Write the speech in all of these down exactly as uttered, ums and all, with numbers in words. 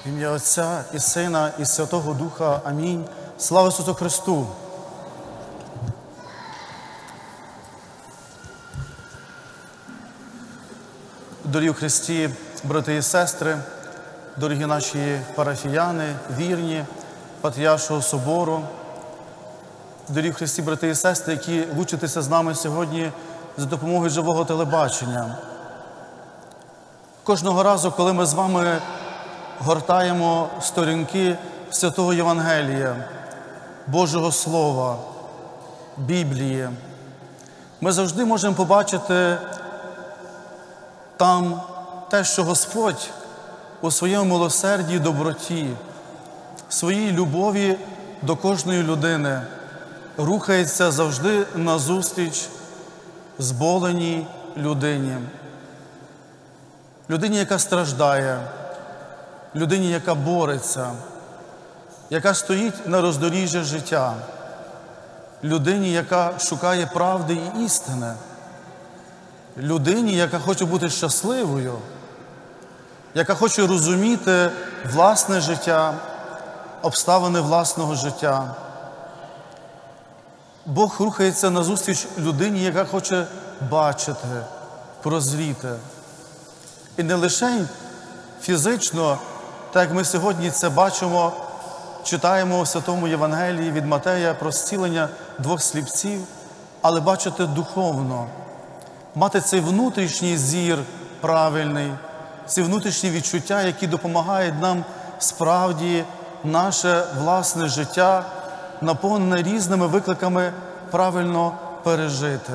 В ім'я Отця і Сина, і Святого Духа. Амінь. Слава Ісусу Христу! Дорогі в Христі, брати і сестри, дорогі наші парафіяни, вірні, Патріаршого собору, дорогі в Христі, брати і сестри, які учитеся з нами сьогодні за допомогою живого телебачення. Кожного разу, коли ми з вами гортаємо сторінки Святого Євангелія, Божого Слова, Біблії, ми завжди можемо побачити там те, що Господь у своєму милосерді і доброті, своїй любові до кожної людини рухається завжди назустріч зболеній людині. Людині, яка страждає, людині, яка бореться, яка стоїть на роздоріжжі життя, людині, яка шукає правди і істини, людині, яка хоче бути щасливою, яка хоче розуміти власне життя, обставини власного життя. Бог рухається назустріч людині, яка хоче бачити, прозріти. І не лише фізично, так як ми сьогодні це бачимо, читаємо у Святому Євангелії від Матея про зцілення двох сліпців, але бачити духовно, мати цей внутрішній зір правильний, ці внутрішні відчуття, які допомагають нам справді наше власне життя, наповнене різними викликами, правильно пережити.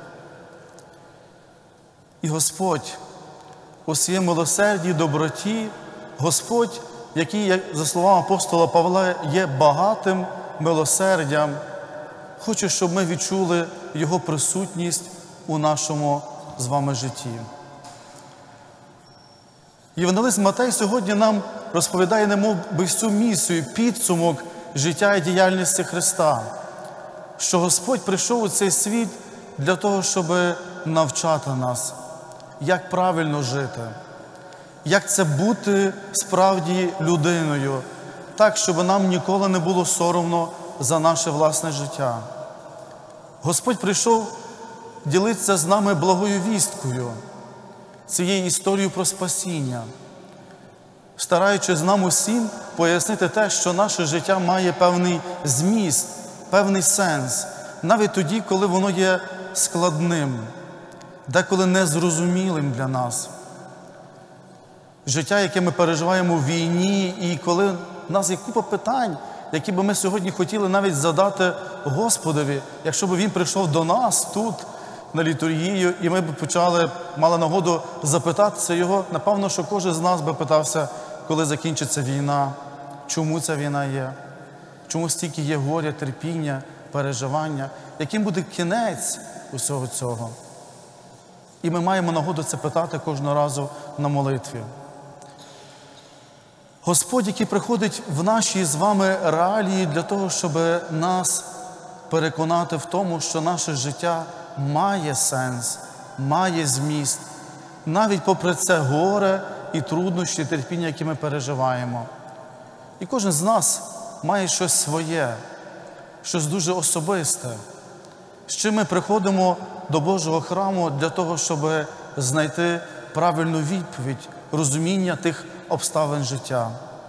І Господь у своєму милосерді, доброті, Господь, який, за словами апостола Павла, є багатим милосердям, хоче, щоб ми відчули Його присутність у нашому з вами житті. Євангелист Матей сьогодні нам розповідає немов би всю місію, підсумок життя і діяльності Христа, що Господь прийшов у цей світ для того, щоб навчати нас, як правильно жити, як це бути справді людиною, так, щоб нам ніколи не було соромно за наше власне життя. Господь прийшов ділитися з нами благою вісткою, цією історією про спасіння, стараючись нам усім пояснити те, що наше життя має певний зміст, певний сенс, навіть тоді, коли воно є складним, деколи незрозумілим для нас. Життя, яке ми переживаємо в війні, і коли в нас є купа питань, які би ми сьогодні хотіли навіть задати Господові, якщо б Він прийшов до нас тут, на літургію, і ми б почали, мали нагоду запитатися Його, напевно, що кожен з нас би питався, коли закінчиться війна, чому ця війна є, чому стільки є горя, терпіння, переживання, яким буде кінець усього цього. І ми маємо нагоду це питати кожного разу на молитві. Господь, який приходить в наші з вами реалії для того, щоб нас переконати в тому, що наше життя має сенс, має зміст, навіть попри це горе і труднощі, терпіння, які ми переживаємо. І кожен з нас має щось своє, щось дуже особисте, з чим ми приходимо до Божого храму для того, щоб знайти правильну відповідь, розуміння тих обставин життя.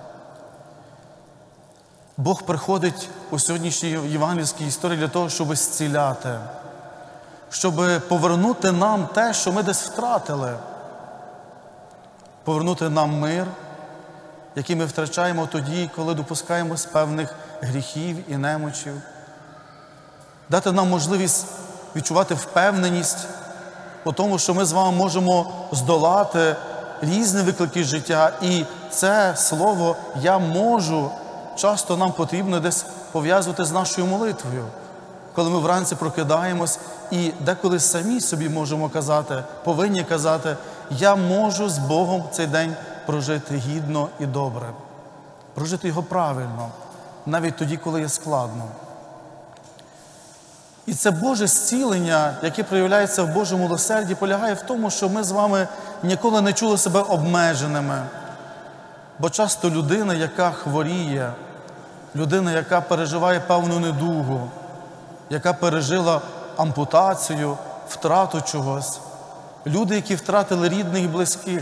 Бог приходить у сьогоднішній євангельській історії для того, щоб зціляти, щоб повернути нам те, що ми десь втратили, повернути нам мир, який ми втрачаємо тоді, коли допускаємось певних гріхів і немочів, дати нам можливість відчувати впевненість у тому, що ми з вами можемо здолати різні виклики життя, і це слово «я можу» часто нам потрібно десь пов'язувати з нашою молитвою, коли ми вранці прокидаємось і деколи самі собі можемо казати, повинні казати, я можу з Богом цей день прожити гідно і добре, прожити його правильно, навіть тоді, коли є складно. І це Боже зцілення, яке проявляється в Божому милосерді, полягає в тому, що ми з вами ніколи не чули себе обмеженими. Бо часто людина, яка хворіє, людина, яка переживає певну недугу, яка пережила ампутацію, втрату чогось, люди, які втратили рідних і близьких,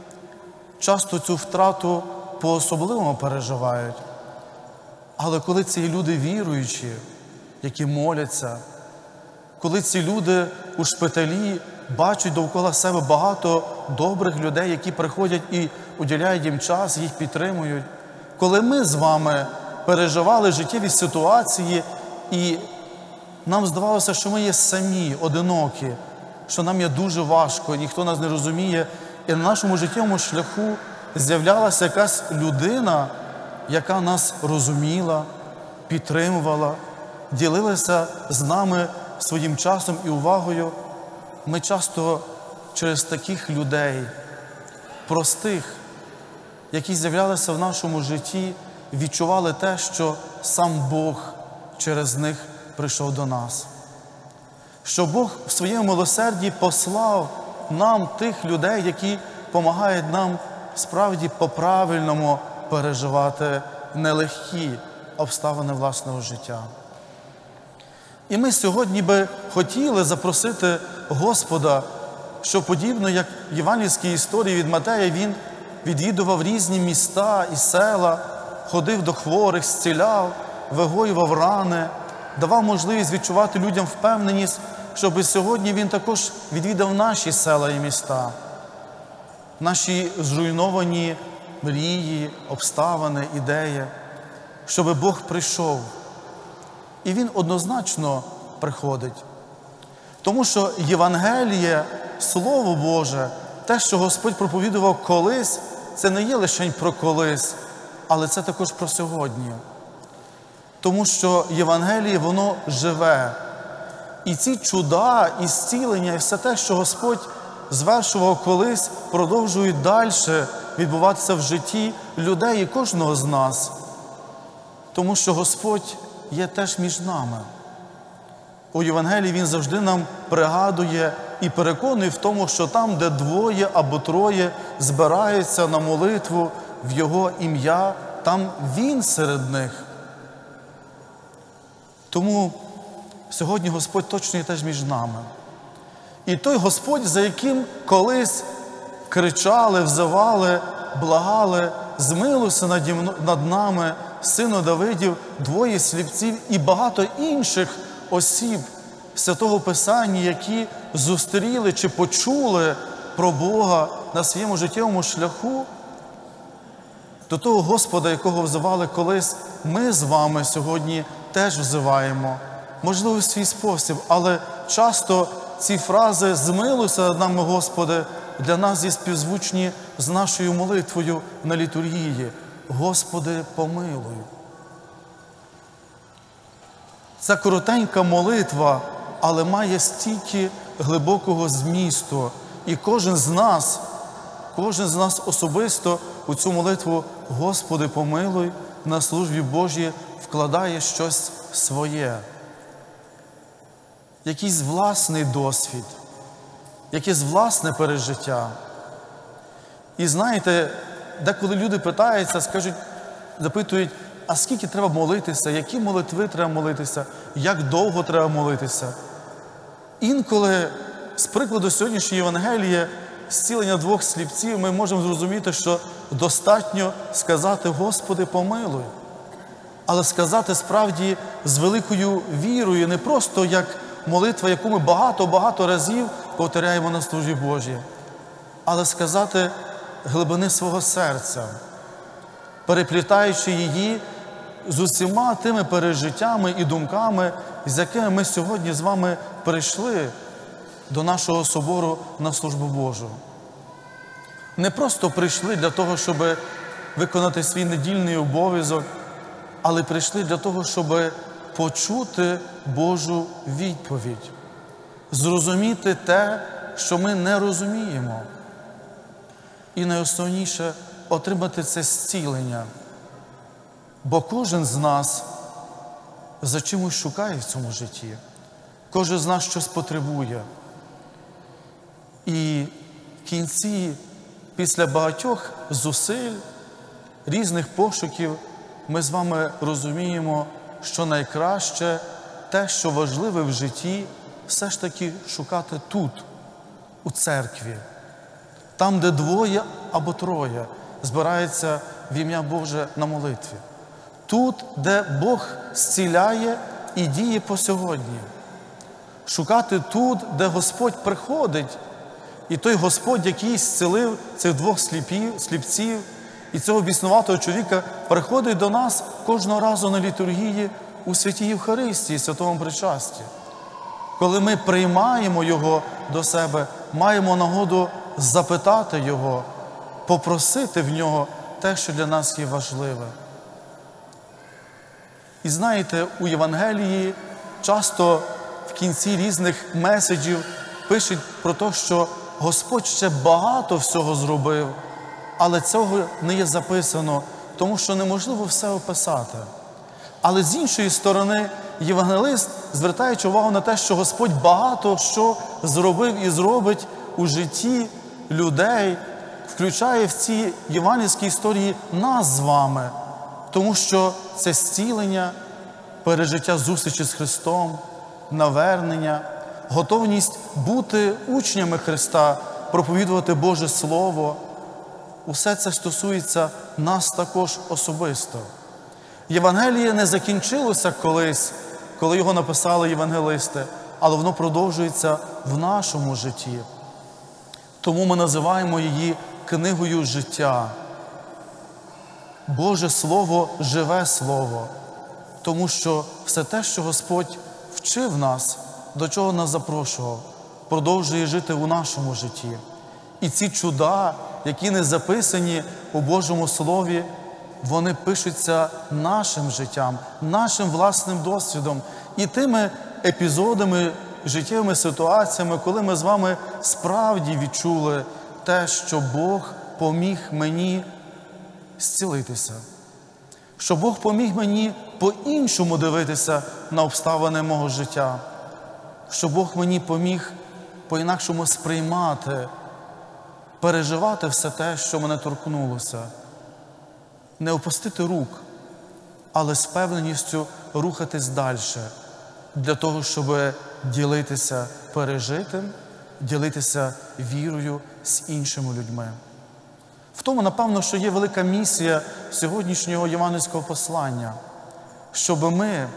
часто цю втрату по-особливому переживають. Але коли ці люди віруючі, які моляться, коли ці люди у шпиталі бачать довкола себе багато добрих людей, які приходять і уділяють їм час, їх підтримують, коли ми з вами переживали життєві ситуації і нам здавалося, що ми є самі, одинокі, що нам є дуже важко, ніхто нас не розуміє, і на нашому життєвому шляху з'являлася якась людина, яка нас розуміла, підтримувала, ділилася з нами своїм часом і увагою. Ми часто через таких людей, простих, які з'являлися в нашому житті, відчували те, що сам Бог через них прийшов до нас. Що Бог в своєму милосерді послав нам тих людей, які допомагають нам справді по-правильному переживати нелегкі обставини власного життя. І ми сьогодні би хотіли запросити Господа, що подібно, як в євангельській історії від Матея, Він відвідував різні міста і села, ходив до хворих, зціляв, вигоював рани, давав можливість відчувати людям впевненість, щоб сьогодні Він також відвідав наші села і міста, наші зруйновані мрії, обставини, ідеї, щоб Бог прийшов. І Він однозначно приходить. Тому що Євангеліє, Слово Боже, те, що Господь проповідував колись, це не є лише про колись, але це також про сьогодні. Тому що Євангеліє, воно живе. І ці чуда, і зцілення, і все те, що Господь звершував колись, продовжують далі відбуватися в житті людей і кожного з нас. Тому що Господь є теж між нами. У Євангелії Він завжди нам пригадує і переконує в тому, що там, де двоє або троє збираються на молитву в Його ім'я, там Він серед них. Тому сьогодні Господь точно є теж між нами. І той Господь, за яким колись кричали, взивали, благали, змилуйся над нами, Сину Давидів, двоє сліпців і багато інших осіб Святого Писання, які зустріли чи почули про Бога на своєму життєвому шляху, до того Господа, якого взивали колись, ми з вами сьогодні теж взиваємо. Можливо, в свій спосіб, але часто ці фрази «Змилуйся над нами, Господи» для нас є співзвучні з нашою молитвою на літургії. Господи, помилуй. Ця коротенька молитва, але має стільки глибокого змісту. І кожен з нас, кожен з нас особисто у цю молитву «Господи, помилуй» на службі Божій вкладає щось своє. Якийсь власний досвід, якесь власне пережиття. І знаєте, деколи люди питаються, скажуть, запитують, а скільки треба молитися, які молитви треба молитися, як довго треба молитися. Інколи, з прикладу сьогоднішньої Євангелії, зцілення двох сліпців, ми можемо зрозуміти, що достатньо сказати «Господи, помилуй», але сказати справді з великою вірою, не просто як молитва, яку ми багато-багато разів повторяємо на службі Божій, але сказати глибини свого серця, переплітаючи її з усіма тими пережиттями і думками, з якими ми сьогодні з вами прийшли до нашого собору на службу Божу. Не просто прийшли для того, щоб виконати свій недільний обов'язок, але прийшли для того, щоб почути Божу відповідь, зрозуміти те, що ми не розуміємо. І найосновніше – отримати це зцілення. Бо кожен з нас за чимось шукає в цьому житті. Кожен з нас щось потребує. І в кінці, після багатьох зусиль, різних пошуків ми з вами розуміємо, що найкраще те, що важливе в житті, все ж таки шукати тут, у церкві, там, де двоє або троє збираються в ім'я Боже на молитві. Тут, де Бог зціляє і діє по сьогодні. Шукати тут, де Господь приходить, і той Господь, який зцілив цих двох сліпів, сліпців, і цього біснуватого чоловіка, приходить до нас кожного разу на літургії у святій Євхаристії, святому причасті. Коли ми приймаємо Його до себе, маємо нагоду запитати Його, попросити в Нього те, що для нас є важливе. І знаєте, у Євангелії часто в кінці різних меседжів пишуть про те, що Господь ще багато всього зробив, але цього не є записано, тому що неможливо все описати. Але з іншої сторони, євангелист, звертаючи увагу на те, що Господь багато що зробив і зробить у житті людей, включає в ці євангельські історії нас з вами, тому що це зцілення, пережиття зустрічі з Христом, навернення, готовність бути учнями Христа, проповідувати Боже Слово. Усе це стосується нас також особисто. Євангеліє не закінчилося колись, коли його написали євангелисти, але воно продовжується в нашому житті. Тому ми називаємо її книгою життя. Боже Слово – живе Слово, тому що все те, що Господь вчив нас, до чого нас запрошував, продовжує жити у нашому житті. І ці чуда, які не записані у Божому Слові, вони пишуться нашим життям, нашим власним досвідом і тими епізодами, життєвими ситуаціями, коли ми з вами справді відчули те, що Бог поміг мені зцілитися, що Бог поміг мені по-іншому дивитися на обставини мого життя, що Бог мені поміг по-інакшому сприймати, переживати все те, що мене торкнулося. Не опустити рук, але з певненістю рухатись далі, для того, щоб ділитися пережитим, ділитися вірою з іншими людьми. В тому, напевно, що є велика місія сьогоднішнього євангельського послання, щоб ми,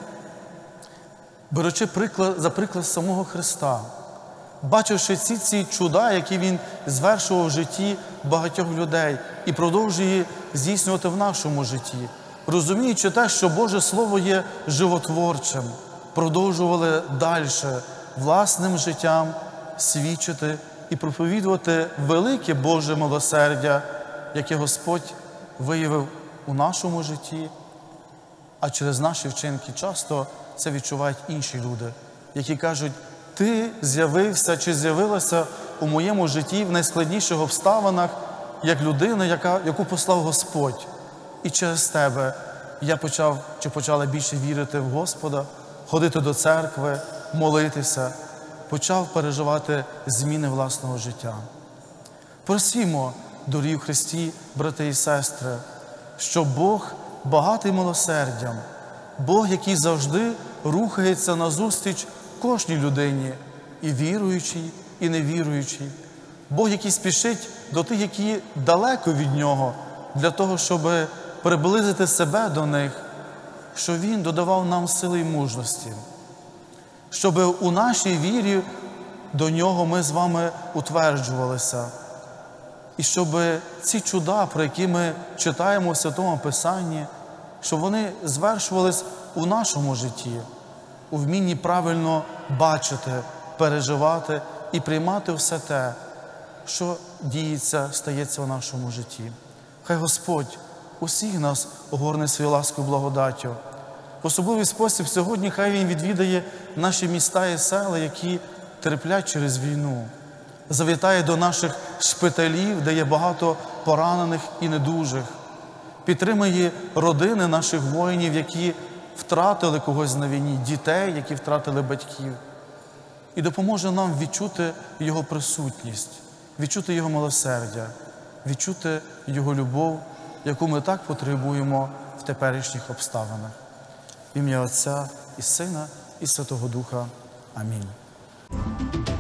беручи приклад, за приклад самого Христа, бачивши ці, ці чуда, які Він звершував в житті багатьох людей і продовжує здійснювати в нашому житті, розуміючи те, що Боже Слово є животворчим, продовжували далі власним життям свідчити і проповідувати велике Боже милосердя, яке Господь виявив у нашому житті, а через наші вчинки часто це відчувають інші люди, які кажуть: ти з'явився чи з'явилася у моєму житті в найскладніших обставинах, як людина, яка, яку послав Господь. І через тебе я почав чи почала більше вірити в Господа, ходити до церкви, молитися, почав переживати зміни власного життя. Просімо, дорогі в Христі, брати і сестри, що Бог багатий милосердям, Бог, який завжди рухається назустріч кожній людині, і віруючій, і невіруючій. Бог, який спішить до тих, які далеко від Нього, для того, щоб приблизити себе до них, що Він додавав нам сили і мужності, щоб у нашій вірі до Нього ми з вами утверджувалися, і щоб ці чуда, про які ми читаємо в Святому Писанні, щоб вони звершувались у нашому житті, у вмінні правильно бачити, переживати і приймати все те, що діється, стається в нашому житті. Хай Господь усіх нас огорне своєю ласкою і благодаттю. В особливий спосіб сьогодні хай Він відвідає наші міста і села, які терплять через війну. Завітає до наших шпиталів, де є багато поранених і недужих. Підтримає родини наших воїнів, які втратили когось на війні, дітей, які втратили батьків. І допоможе нам відчути Його присутність, відчути Його милосердя, відчути Його любов яку ми так потребуємо в теперішніх обставинах. В ім'я Отця і Сина, і Святого Духа. Амінь.